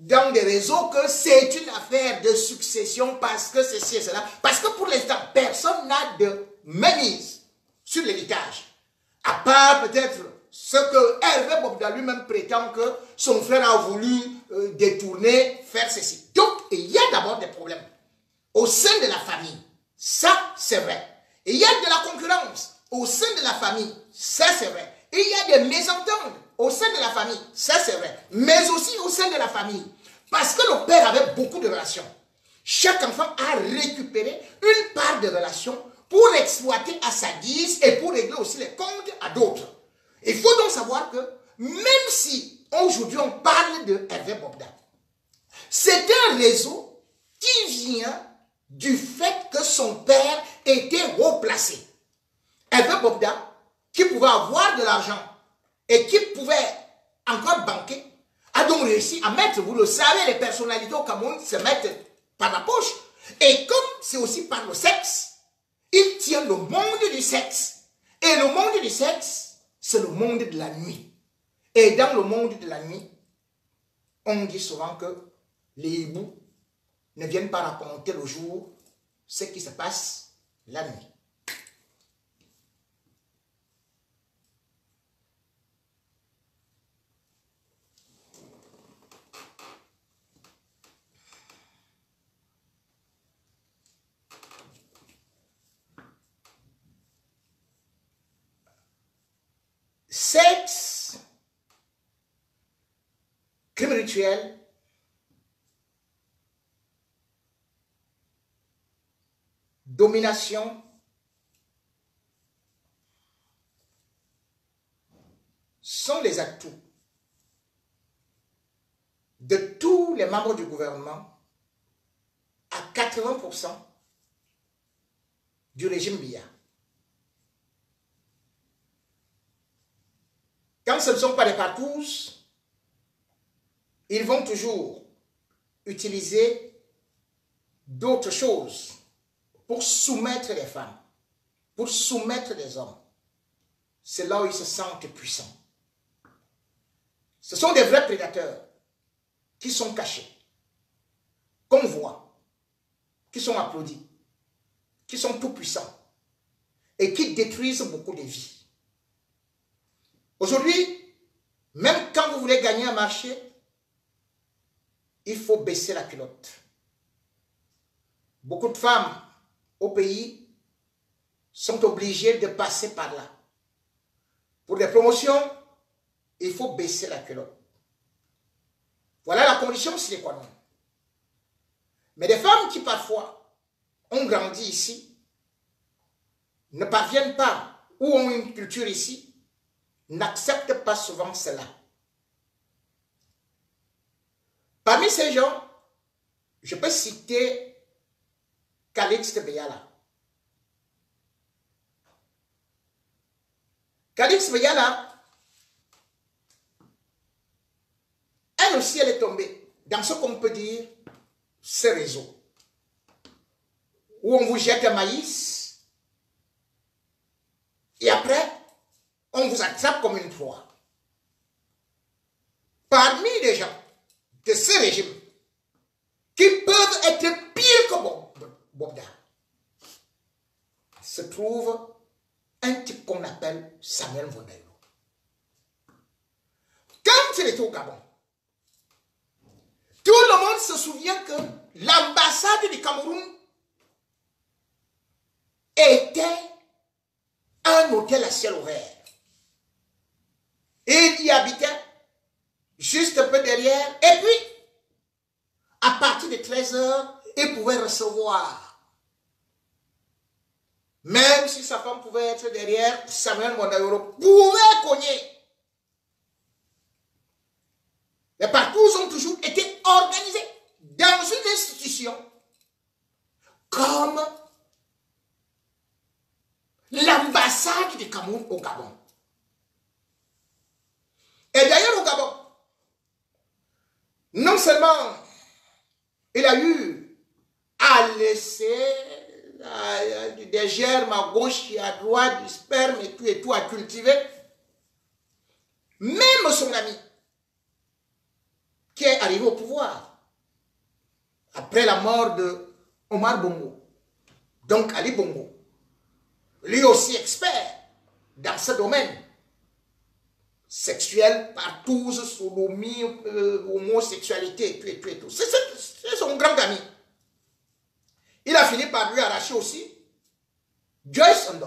dans des réseaux que c'est une affaire de succession parce que ceci et cela. Parce que pour l'instant, personne n'a de mainmise sur l'héritage. À part peut-être ce que Hervé Bobda lui-même prétend que son frère a voulu détourner, faire ceci. Donc, il y a d'abord des problèmes au sein de la famille. Ça, c'est vrai. Et il y a de la concurrence au sein de la famille. Ça, c'est vrai. Et il y a des mésententes au sein de la famille. Ça, c'est vrai. Mais aussi au sein de la famille. Parce que le père avait beaucoup de relations. Chaque enfant a récupéré une part de relations pour exploiter à sa guise et pour régler aussi les comptes à d'autres. Il faut donc savoir que même si aujourd'hui on parle de Hervé Bobda, c'est un réseau qui vient du fait que son père était haut placé. Hervé Bobda, qui pouvait avoir de l'argent et qui pouvait encore banquer, a donc réussi à mettre, vous le savez, les personnalités au Cameroun se mettent par la poche. Et comme c'est aussi par le sexe, il tient le monde du sexe. Et le monde du sexe, c'est le monde de la nuit. Et dans le monde de la nuit, on dit souvent que les hiboux ne viennent pas raconter le jour ce qui se passe la nuit. Sexe, crime rituel, domination, sont les atouts de tous les membres du gouvernement à 80% du régime Biya. Quand ce ne sont pas des partous, ils vont toujours utiliser d'autres choses pour soumettre les femmes, pour soumettre les hommes. C'est là où ils se sentent puissants. Ce sont des vrais prédateurs qui sont cachés, qu'on voit, qui sont applaudis, qui sont tout puissants et qui détruisent beaucoup de vies. Aujourd'hui, même quand vous voulez gagner un marché, il faut baisser la culotte. Beaucoup de femmes au pays sont obligées de passer par là. Pour des promotions, il faut baisser la culotte. Voilà la condition sine qua non. Mais des femmes qui parfois ont grandi ici, ne parviennent pas ou ont une culture ici, n'acceptent pas souvent cela. Parmi ces gens, je peux citer Calixte Beyala. Calixte Beyala, elle aussi, elle est tombée dans ce qu'on peut dire, ce réseau, où on vous jette un maïs, et après, on vous attrape comme une proie. Parmi les gens de ce régime, qui peuvent être pires que Bobda, se trouve un type qu'on appelle Samuel Mvondaïlo. Quand il était au Gabon, tout le monde se souvient que l'ambassade du Cameroun était un hôtel à ciel ouvert. Et il y habitait juste un peu derrière. Et puis, à partir de 13h, il pouvait recevoir. Même si sa femme pouvait être derrière, Samuel Mvondaïlo pouvait cogner. Les parcours ont toujours été organisés dans une institution comme l'ambassade du Cameroun au Gabon. Et d'ailleurs au Gabon, non seulement il a eu à laisser des germes à gauche et à droite, du sperme et tout à cultiver, même son ami, qui est arrivé au pouvoir. Après la mort de Omar Bongo. Donc Ali Bongo. Lui aussi expert dans ce domaine. Sexuel, partouze, sodomie, homosexualité, et tout. C'est son grand ami. Il a fini par lui arracher aussi Joyce Ondo.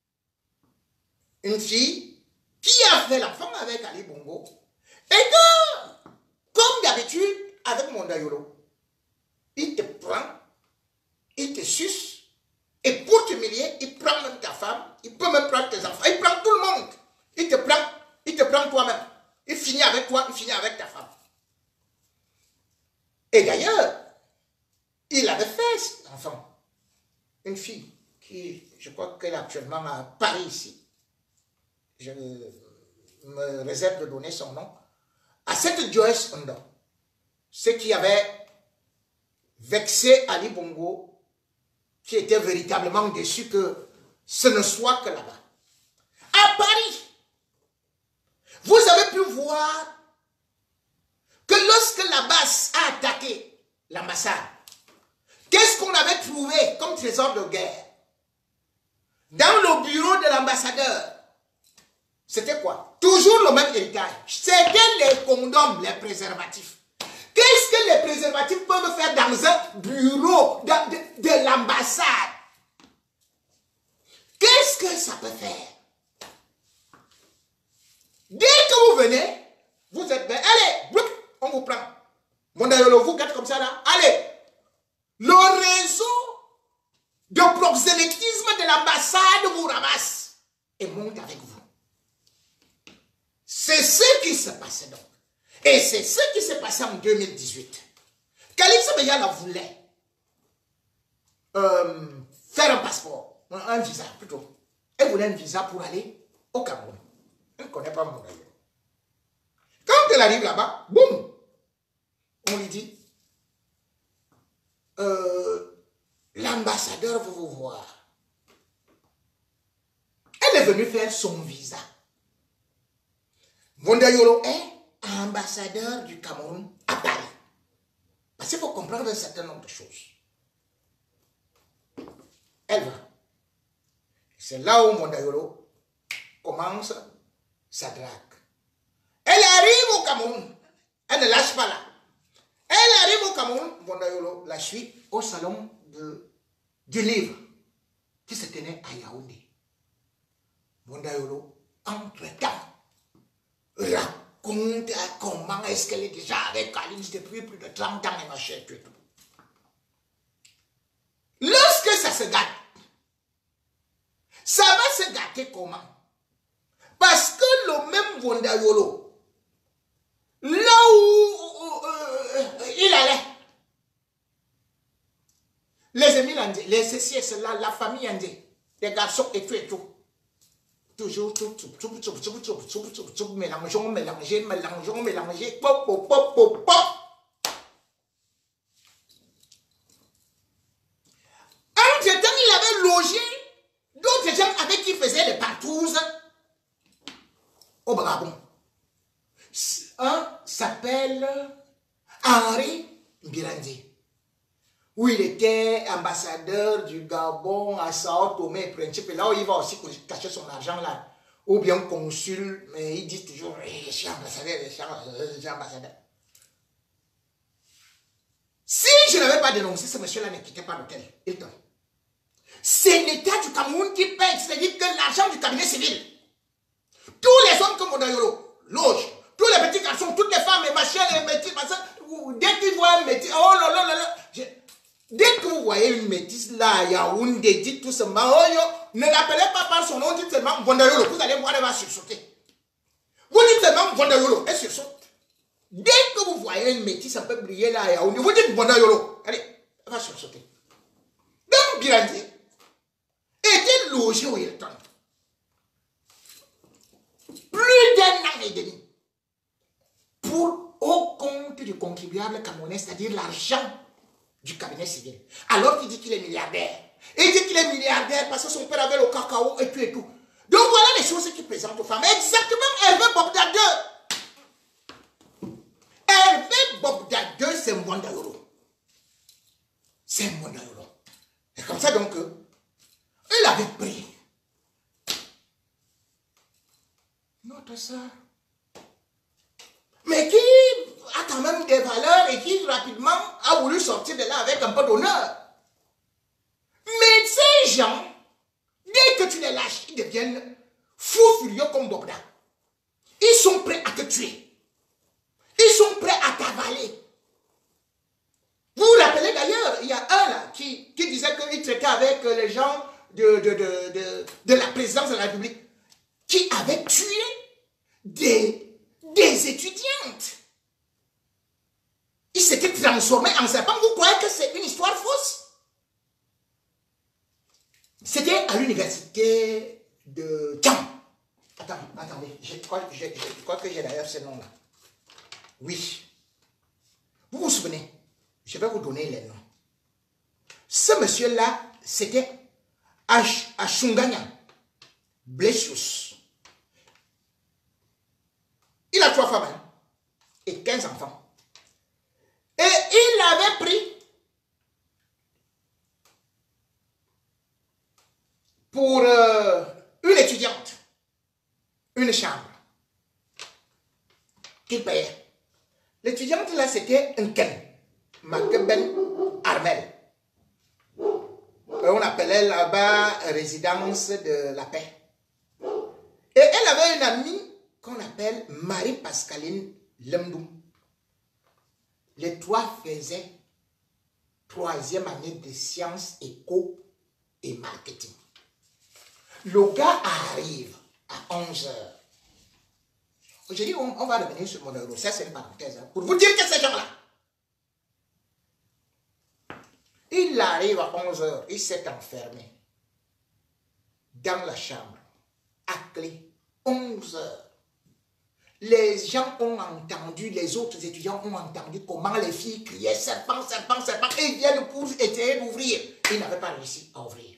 Une fille qui a fait l'enfant avec Ali Bongo. Et que, comme d'habitude, avec Mondayolo, il te prend, il te suce, et pour t'humilier, il prend même ta femme, il peut même prendre tes enfants, il prend tout le monde. Il te prend toi-même. Il finit avec toi, il finit avec ta femme. Et d'ailleurs, il avait fait cet enfant. Une fille qui, je crois qu'elle est actuellement à Paris ici. Je me réserve de donner son nom. À cette Joyce Ondo, ce qui avait vexé Ali Bongo, qui était véritablement déçu que ce ne soit que là-bas. À Paris, vous avez pu voir que lorsque l'Abbas a attaqué l'ambassade, qu'est-ce qu'on avait trouvé comme trésor de guerre? Dans le bureau de l'ambassadeur, c'était quoi? Toujours le même héritage. C'était les condoms, les préservatifs. Qu'est-ce que les préservatifs peuvent faire dans un bureau de l'ambassade? Qu'est-ce que ça peut faire? Dès que vous venez, vous êtes bien. Allez, on vous prend. Mondayolo, vous gâte comme ça là. Allez. Le réseau de proxénétisme de l'ambassade vous ramasse et monte avec vous. C'est ce qui se passait donc. Et c'est ce qui s'est passé en 2018. Kalissa Beyala voulait faire un passeport, un visa plutôt. Elle voulait un visa pour aller au Cameroun. Elle ne connaît pas mon aïeux. Quand elle arrive là-bas, boum, on lui dit, l'ambassadeur veut vous voir. Elle est venue faire son visa. Mondayolo est ambassadeur du Cameroun à Paris. Parce qu'il faut comprendre un certain nombre de choses. Elle va. C'est là où Mondayolo commence sa drague. Elle arrive au Cameroun. Elle ne lâche pas là. Elle arrive au Cameroun. Mondayolo la suit au salon du livre qui se tenait à Yaoundé. Mondayolo, entre-temps, raconte comment est-ce qu'elle est déjà avec Alice depuis plus de 30 ans et machin et tout. Lorsque ça se gâte, ça va se gâter comment? Parce que le même Mondayolo, là où il allait, les amis landais, les CCS là, la famille andée, les garçons et tout. Toujours mélangeons, pop, pop, pop, pop, pop. Entre-temps, il avait logé d'autres gens avec qui faisaient les partouzes au Brabant. Un s'appelle Henri Mbirandi, où il était ambassadeur du Gabon à Sao Tomé et Principe, là où il va aussi cacher son argent là, ou bien consul, mais il dit toujours, je suis ambassadeur, je suis ambassadeur. Si je n'avais pas dénoncé, ce monsieur-là ne quittait pas l'hôtel Hilton. C'est l'État du Cameroun qui paye, c'est-à-dire que l'argent du cabinet civil. Tous les hommes comme Mondayolo logent, tous les petits garçons, toutes les femmes, les machins, les métis, dès qu'ils voient un métis, oh là là là là. Dès que vous voyez une métisse là, Yaoundé, dites tout simplement, oh yo, ne l'appelez pas par son nom, dites seulement Mondayolo, vous allez voir, elle va sursauter. Vous dites seulement Mondayolo, elle sursaute. Dès que vous voyez une métisse un peu briller là, Yaoundé, vous dites Mondayolo, allez, elle va sursauter. Donc, Birandi était logé au Hilton. Plus d'un an et demi. Au compte du contribuable camerounais, c'est-à-dire l'argent du cabinet civil. Alors qu'il dit qu'il est milliardaire. Il dit qu'il est milliardaire parce que son père avait le cacao et tout et tout. Donc voilà les choses qu'il présente aux femmes. Exactement, elle veut Bob Dadeur. Elle veut Bob Mondaïolo. Et comme ça donc, il avait pris notre soeur, mais qui a quand même des valeurs et qui rapidement a voulu sortir de là avec un peu d'honneur. Mais ces gens, dès que tu les lâches, ils deviennent fous furieux comme Bogdan. Ils sont prêts à te tuer. Ils sont prêts à t'avaler. Vous vous rappelez d'ailleurs, il y a un là qui disait qu'il traitait avec les gens de la présidence de la République, qui avait tué des étudiantes. Il s'était transformé en serpent. Vous croyez que c'est une histoire fausse? C'était à l'université de Tcham. Attendez, je crois que j'ai d'ailleurs ce nom-là. Oui. Vous vous souvenez? Je vais vous donner les noms. Ce monsieur-là, c'était Ashunganya Blessius. Il a 3 femmes hein, et 15 enfants. Et il avait pris pour une étudiante une chambre qu'il payait. L'étudiante là, c'était un Ken. Makeben Armel. On appelait là-bas résidence de la paix. Et elle avait une amie qu'on appelle Marie-Pascaline Lemdou. Les 3 faisaient 3e année de sciences éco et marketing. Le gars arrive à 11 h. J'ai dit, on va revenir sur mon euro. Ça, c'est une parenthèse. Hein, pour vous dire que ces gens-là, il arrive à 11 h, il s'est enfermé dans la chambre, à clé, 11 h. Les gens ont entendu, les autres étudiants ont entendu comment les filles criaient serpent, serpent, serpent, et ils viennent pour essayer d'ouvrir. Ils n'avaient pas réussi à ouvrir.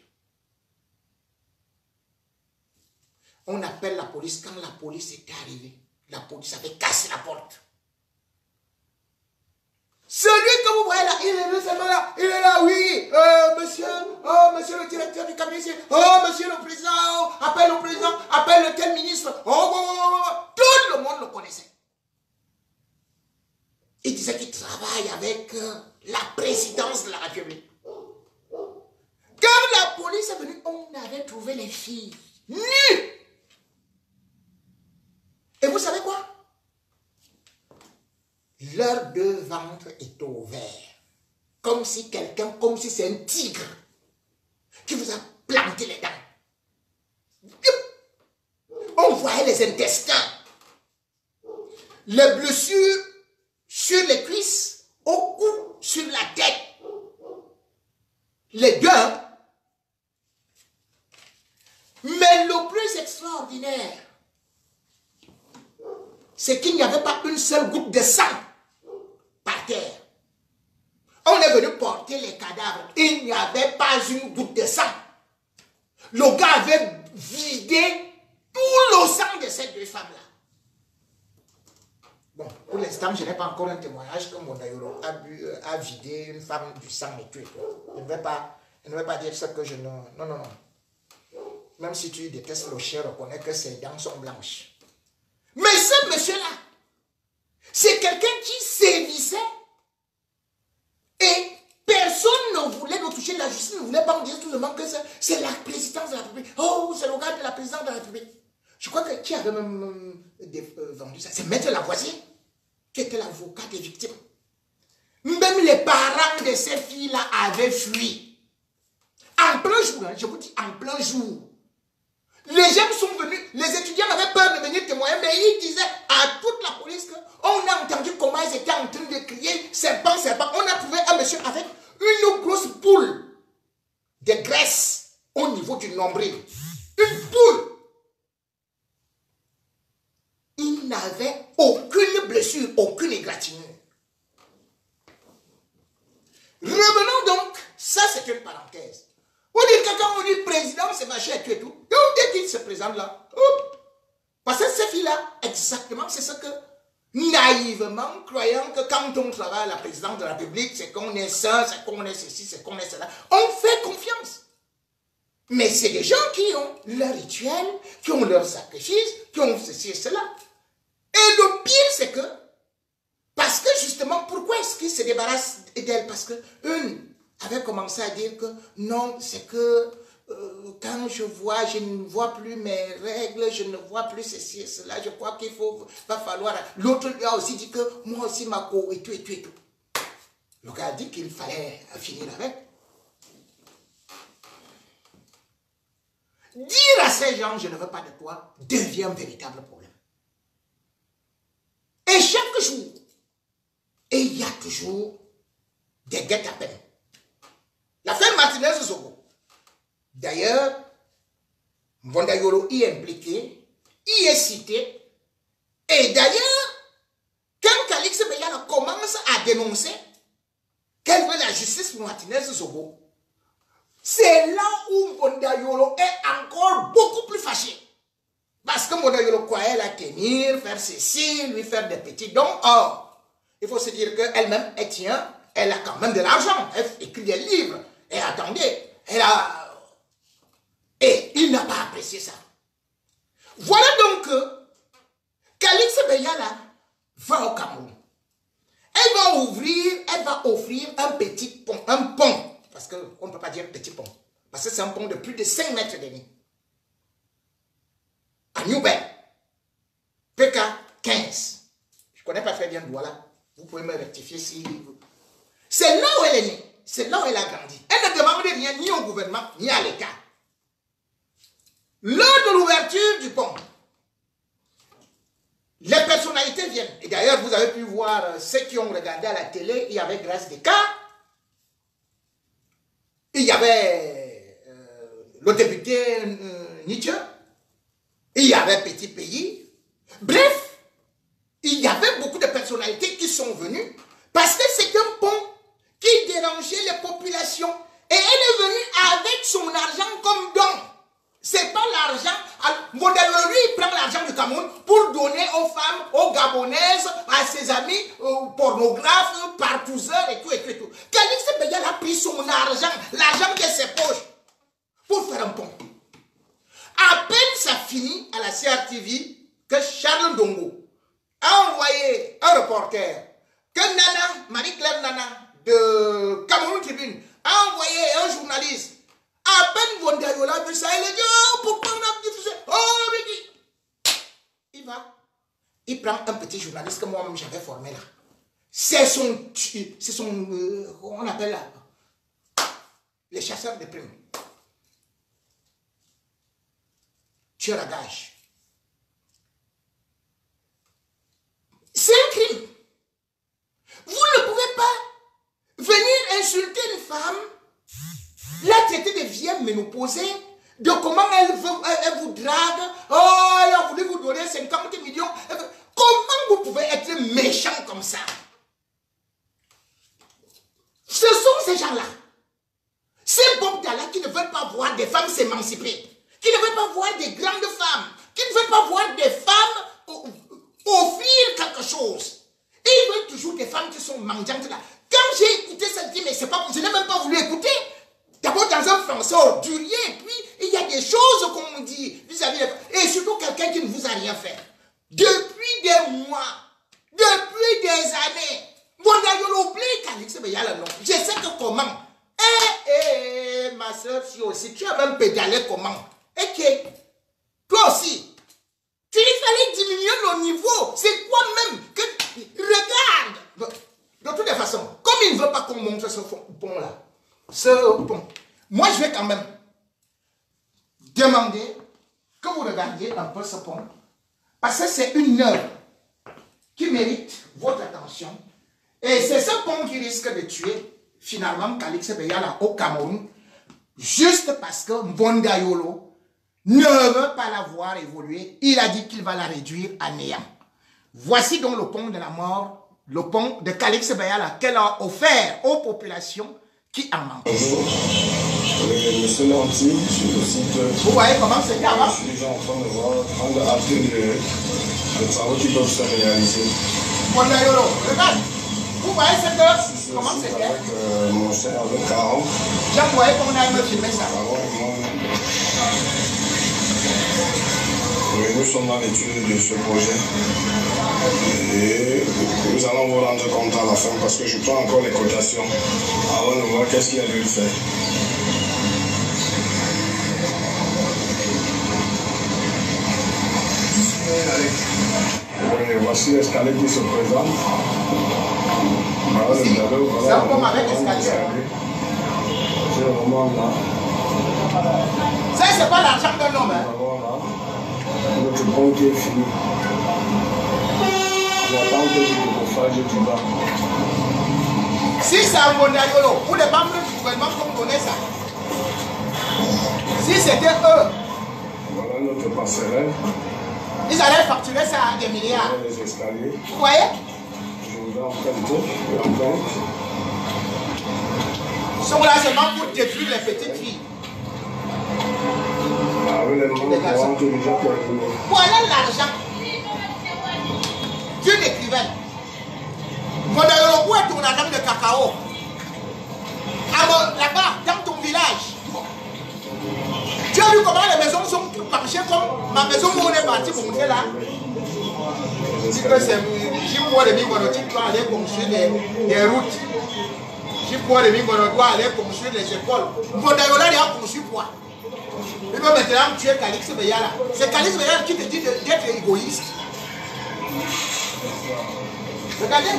On appelle la police. Quand la police est arrivée, la police avait cassé la porte. Celui que vous voyez là, il est là, oui, monsieur le directeur du cabinet, monsieur le président, appelle le président, appelle le tel ministre, tout le monde le connaissait. Il disait qu'il travaille avec la présidence de la République. Quand la police est venue, on avait trouvé les filles nues. Et vous savez quoi? Leurs 2 ventres étaient ouverts. Comme si quelqu'un, comme si c'est un tigre qui vous a planté les dents. On voyait les intestins. Les blessures sur les cuisses, au cou, sur la tête. Les 2. Mais le plus extraordinaire, c'est qu'il n'y avait pas une seule goutte de sang par terre. On est venu porter les cadavres. Il n'y avait pas une goutte de sang. Le gars avait vidé tout le sang de ces 2 femmes-là. Bon, pour l'instant, je n'ai pas encore un témoignage que Mondaïolo a vidé une femme du sang et tué. Je ne vais pas dire ça que je ne... Non. Même si tu détestes le chien, reconnais que ses dents sont blanches. Mais ce monsieur-là, c'est quelqu'un qui sévissait et personne ne voulait nous toucher. La justice ne voulait pas me dire tout le monde que c'est la présidence de la République. Oh, c'est le gars de la présidence de la République. Je crois que qui avait même vendu ça? C'est Maître Lavoisier, qui était l'avocat des victimes. Même les parents de ces filles-là avaient fui. En plein jour, hein, je vous dis en plein jour. Les gens sont venus, les étudiants avaient peur de venir témoigner, mais ils disaient à toute la police qu'on a entendu comment ils étaient en train de crier serpent, serpent. On a trouvé un monsieur avec une grosse boule de graisse au niveau du nombril. Une boule. Il n'avait aucune blessure, aucune égratignure. Revenons donc, ça c'est une parenthèse. Vous dites que quand on dit président, c'est machin et tout et tout. Donc dès qu'il se présente là, parce que ces filles-là, exactement, c'est ce que naïvement, croyant que quand on travaille à la présidence de la République, c'est qu'on est ça, c'est qu'on est ceci, c'est qu'on est cela. On fait confiance. Mais c'est des gens qui ont leur rituel, qui ont leur sacrifice, qui ont ceci et cela. Et le pire, c'est que, parce que justement, pourquoi est-ce qu'ils se débarrassent d'elle? Parce que une avait commencé à dire que non, c'est que quand je ne vois plus mes règles, je ne vois plus ceci et cela, je crois qu'il va falloir... L'autre lui a aussi dit que moi aussi, ma co, et tout, et tout, et tout. Le gars a dit qu'il fallait finir avec. Dire à ces gens, je ne veux pas de toi, devient un véritable problème. Et chaque jour, et il y a toujours des guet-apens. L'affaire Martinez-Zogo. D'ailleurs, Mbondayolo y est impliqué, y est cité. Et d'ailleurs, quand Calix Beyala commence à dénoncer qu'elle veut la justice pour Martinez-Zogo, c'est là où Mbondayolo est encore beaucoup plus fâché. Parce que Mbondayolo croyait la tenir, faire ceci, lui faire des petits dons. Or, il faut se dire qu'elle-même, elle a quand même de l'argent. Elle écrit des livres. Et attendez, et il n'a pas apprécié ça. Voilà donc que Calix Beyala va au Cameroun. Elle va offrir un petit pont, parce qu'on ne peut pas dire petit pont, parce que c'est un pont de plus de 5 mètres de ligne. À Newberg, PK 15. Je ne connais pas très bien Douala. Vous pouvez me rectifier si... C'est là où elle est née. C'est là où elle a grandi. Elle ne demande rien ni au gouvernement, ni à l'État. Lors de l'ouverture du pont, les personnalités viennent. Et d'ailleurs, vous avez pu voir ceux qui ont regardé à la télé, il y avait Grâce Descartes, il y avait le député Nietzsche, il y avait Petit Pays. Bref, il y avait beaucoup de personnalités qui sont venues parce que c'est un pont qui dérangeait les populations. Et elle est venue avec son argent comme don. C'est pas l'argent. Lui, il prend l'argent du Cameroun pour donner aux femmes, aux Gabonaises, à ses amis, aux pornographes, partouzeurs et tout, et tout, et tout. Calix Beyala a pris son argent, l'argent de ses poches, pour faire un pont. À peine ça finit à la CRTV que Charles Ndongo a envoyé un reporter, que Nana, Marie-Claire Nana, de Cameroun Tribune, a envoyé un journaliste. À peine Mbondayolo a vu ça, il a dit, oh, pourquoi on a diffusé? Oh, il va. Il prend un petit journaliste que moi-même j'avais formé là. C'est son, on appelle là, les chasseurs de primes. Tueur à gage. C'est un crime. Vous ne pouvez pas venir insulter une femme, la traiter de vieille ménopausée, de comment elle vous drague, oh, elle a voulu vous donner 50 millions. Comment vous pouvez être méchant comme ça? Ce sont ces gens-là. Ces Bob-Dalla qui ne veulent pas voir des femmes s'émanciper, qui ne veulent pas voir des grandes femmes, qui ne veulent pas voir des femmes offrir quelque chose. Et ils veulent toujours des femmes qui sont mendiantes là. Quand j'ai écouté ça, je dis, mais c'est pas, je n'ai même pas voulu écouter. D'abord dans un français ordurier, et puis il y a des choses qu'on dit vis-à-vis et surtout quelqu'un qui ne vous a rien fait. Depuis des mois, depuis des années, Mbondayolo oublie Calix Beyala non. Je sais que comment. Ma soeur, si aussi, tu as même pédalé comment. Et que, toi aussi, il fallait diminuer le niveau. C'est quoi même que, regarde. De toutes les façons, comme il ne veut pas qu'on montre ce pont-là, ce pont, moi je vais quand même demander que vous regardiez un peu ce pont, parce que c'est une œuvre qui mérite votre attention, et c'est ce pont qui risque de tuer finalement Calix Beyala au Cameroun, juste parce que Mbondayolo ne veut pas la voir évoluer. Il a dit qu'il va la réduire à néant. Voici donc le pont de la mort, le pont de Calix Beyala qu'elle a offert aux populations qui en manquent. Bonjour, monsieur Lanty, sur le site. Vous voyez comment c'est là-bas? Je suis déjà en train de voir, en train de hâter les travaux qui peuvent se réaliser. Mondayolo, regarde. Vous voyez cette heure? Comment c'est fait? Avec mon cher, avec 40. J'envoyais qu'on aille me filmer ça. Oui, nous sommes dans l'étude de ce projet. Et nous allons vous rendre compte à la fin parce que je prends encore les cotations avant de voir qu'est-ce qu'il y a lieu de faire. Oui, voici l'escalier qui se présente. Voilà le tableau. C'est un peu avec l'escalier. C'est le moment là. Ça, c'est pas l'argent d'un homme. Hein? Notre compte est fini. J'attends que je fasse du bas. Si c'est un Mondayolo, pour les membres du gouvernement qu'on connaît ça. Si c'était eux, voilà notre passerelle. Ils allaient facturer ça à des milliards. Voilà les escaliers. Vous voyez? Je vous ai emprunté. Ils sont là seulement pour détruire les petites filles. Ah oui, les membres ont déjà terminé. Voilà l'argent d'une écrivaine. Mondayolo, où est ton argent de cacao? Là-bas, dans ton village. Tu as vu comment les maisons sont penchées comme ma maison où on est parti pour montrer là? Si que c'est Jipoua de Mingono, tu dois aller construire des routes. Jipoua de Mingono doit aller construire des écoles. Mondayolo il a construit quoi? Il va maintenant tuer Calix Beyala. C'est Calix Beyala qui te dit d'être égoïste. Regardez.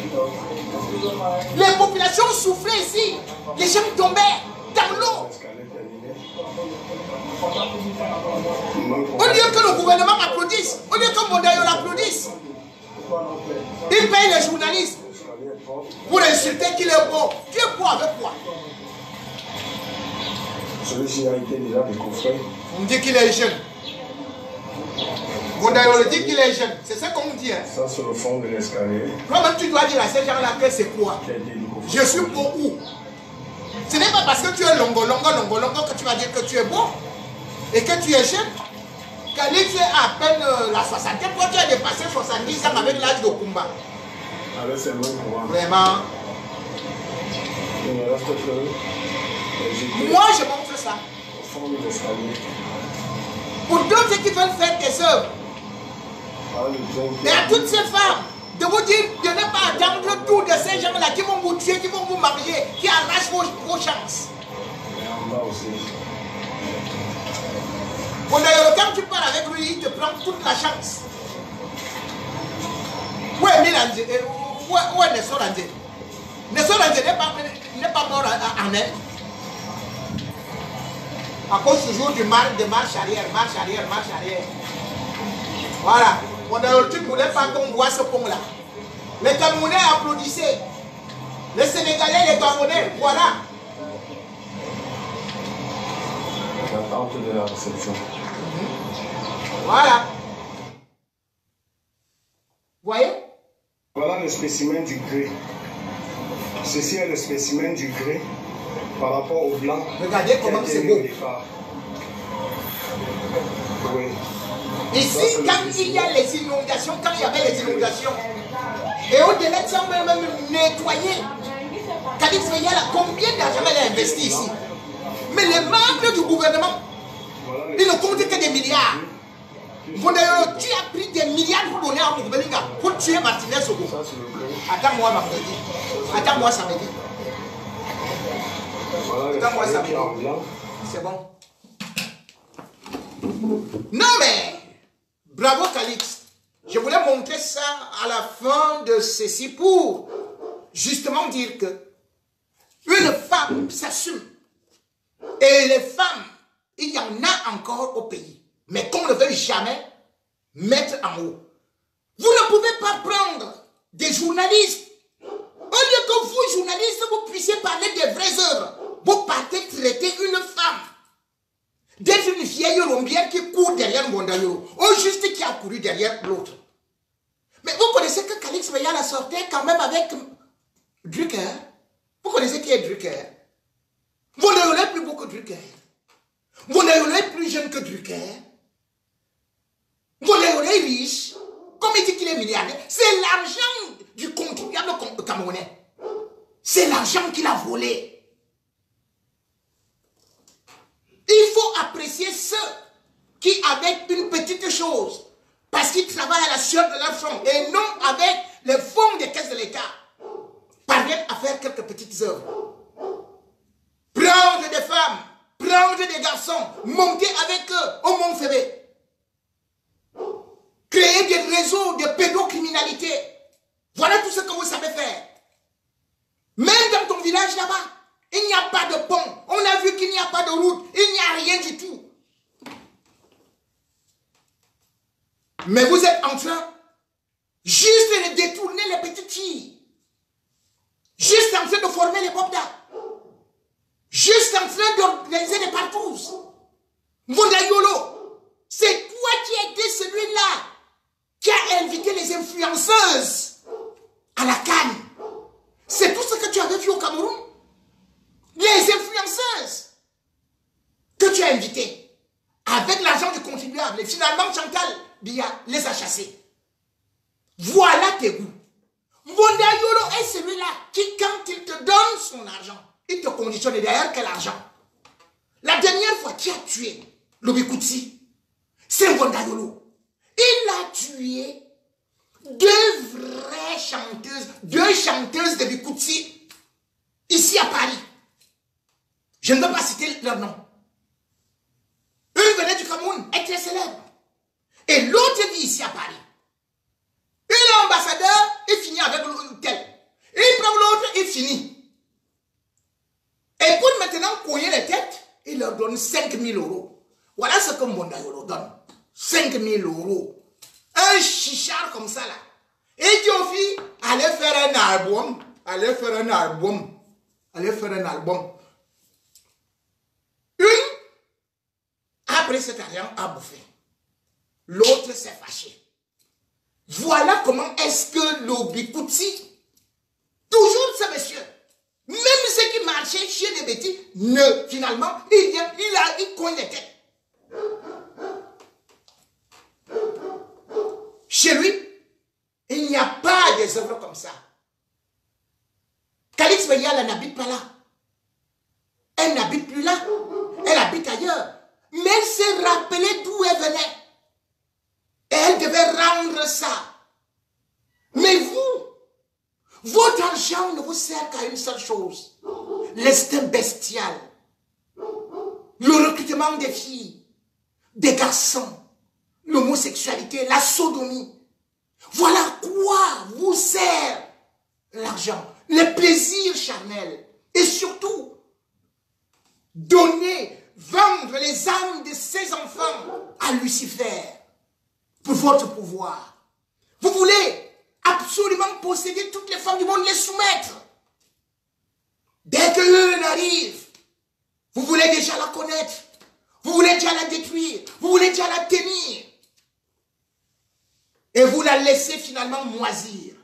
Les populations souffraient ici. Les gens tombaient dans l'eau. Au lieu que le gouvernement applaudisse, au lieu que Mondayolo applaudisse, il paye les journalistes pour insulter qu'il est beau. Tu es beau avec quoi? Celui-ci a été déjà décoffré. On me dit qu'il est jeune. Mondayolo dit qu'il est jeune. C'est ça qu'on me dit. Hein? Ça, c'est le fond de l'escalier. Toi-même, tu dois dire à ces gens-là que c'est quoi? Je suis beau où? Ce n'est pas parce que tu es longo que tu vas dire que tu es beau et que tu es jeune. Calix est à peine la soixantaine. Toi, tu as dépassé 70 ans avec l'âge de Kumba. Avec ses mains pour voir. Vraiment. Il ne reste que. Moi, je montre ça. Au fond de l'escalier. Pour d'autres qui veulent faire des œuvres. Et à toutes ces femmes, de vous dire de ne pas attendre tout de ces gens-là qui vont vous tuer, qui vont vous marier, qui arrachent vos chances. Et en bas aussi. Quand tu parles avec lui, il te prend toute la chance. Où est Milanze? Où est Nessoranze? Nessoranze n'est pas mort en elle. À cause toujours de marche arrière. Voilà. Tu ne voulais pas qu'on voit ce pont-là. Les Camerounais applaudissaient. Les Sénégalais, les Camerounais, voilà. L'attente de la réception. Voilà. Vous voyez? Voilà le spécimen du grès. Ceci est le spécimen du grès par rapport au blanc. Regardez comment c'est beau. Oui. Ici, quand il y a les inondations, quand il y avait les inondations, et au-delà de ça, on va même nettoyer. Calix Beyala, combien d'argent elle a investi ici? Mais les membres du gouvernement, ils ne comptent que des milliards. Mondayolo, tu as pris des milliards pour donner à Moukbelinga pour tuer Martinez Sogo. Attends-moi vendredi. Attends-moi samedi. Attends-moi samedi. C'est bon. Non mais, bravo Calix. Je voulais montrer ça à la fin de ceci pour justement dire que une femme s'assume. Et les femmes, il y en a encore au pays. Mais qu'on ne veut jamais mettre en haut. Vous ne pouvez pas prendre des journalistes. Au lieu que vous, journalistes, vous puissiez parler des vraies œuvres, vous partez traiter une femme d'être une vieille rombière qui court derrière Mondayolo, au juste qui a couru derrière l'autre. Mais vous connaissez que Calix Beyala sortait quand même avec Drucker. Vous connaissez qui est Drucker? Mondayolo est plus beau que Drucker. Mondayolo est plus jeune que Drucker. Mondayolo est riche. comme il dit qu'il est milliardaire, c'est l'argent du contribuable camerounais. C'est l'argent qu'il a volé. Il faut apprécier ceux qui, avec une petite chose, parce qu'ils travaillent à la sueur de leur front, et non avec les fonds des caisses de l'État, parviennent à faire quelques petites œuvres. Prendre des femmes, prendre des garçons, monter avec eux au Mont Fébé. Créer des réseaux de pédocriminalité. Voilà tout ce que vous savez faire. Même dans ton village là-bas, il n'y a pas de pont. On a vu qu'il n'y a pas de route. Il n'y a rien du tout. Mais vous êtes en train juste de détourner les petites filles. Juste en train de former les popdas. Juste en train d'organiser des partous. Mondayolo, c'est toi qui as été celui-là qui a invité les influenceuses à la canne. C'est tout ce que tu avais vu au Cameroun. Les influenceuses que tu as invitées avec l'argent du contribuable. Et finalement, Chantal Biya les a chassés. Voilà tes goûts. Mondayolo est celui-là qui, quand il te donne son argent, il te conditionne. Et d'ailleurs, quel argent? La dernière fois, qui a tué Lobikouti? C'est Mondayolo. Il a tué deux chanteuses de Bikouti ici à Paris. Je ne veux pas citer leur nom. Une venait du Cameroun, est très célèbre. Et l'autre vit ici à Paris. Il est ambassadeur, il finit avec tel. Il prend l'autre, il finit. Et pour maintenant couiller les têtes, il leur donne 5 000 €. Voilà ce que Mondayolo donne. 5 000 €. Un chichard comme ça là. Et dit aux filles, allez faire un album. Allez faire un album. Allez faire un album. Une, après cet argent, a bouffé. L'autre s'est fâché. Voilà comment est-ce que Lobikouti, toujours ce monsieur, même ceux qui marchaient chez les bêtis, finalement, il cogne les têtes. Chez lui, il n'y a pas des œuvres comme ça. Calix Beya, elle n'habite pas là. Elle n'habite plus là. Elle habite ailleurs. Mais elle s'est rappelée d'où elle venait. Et elle devait rendre ça. Mais vous, votre argent ne vous sert qu'à une seule chose. L'instinct bestial. Le recrutement des filles, des garçons, l'homosexualité, la sodomie. Voilà quoi vous sert l'argent, les plaisirs charnels. Et surtout, donner, vendre les âmes de ses enfants à Lucifer pour votre pouvoir. Vous voulez absolument posséder toutes les femmes du monde, les soumettre. Dès que l'heure arrive, vous voulez déjà la connaître. Vous voulez déjà la détruire. Vous voulez déjà la tenir. Et vous la laissez finalement moisir.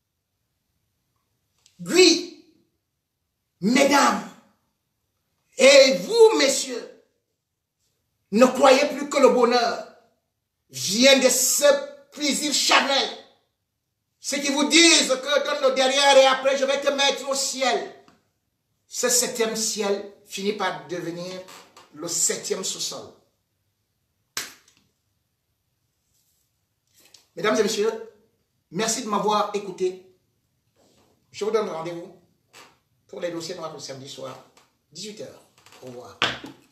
Lui, mesdames, et vous, messieurs, ne croyez plus que le bonheur vient de ce plaisir charnel. Ceux qui vous disent que donne le derrière et après je vais te mettre au ciel. Ce 7e ciel finit par devenir le 7e sous-sol. Mesdames et messieurs, merci de m'avoir écouté. Je vous donne rendez-vous pour les dossiers noirs le samedi soir, 18 h. Au revoir.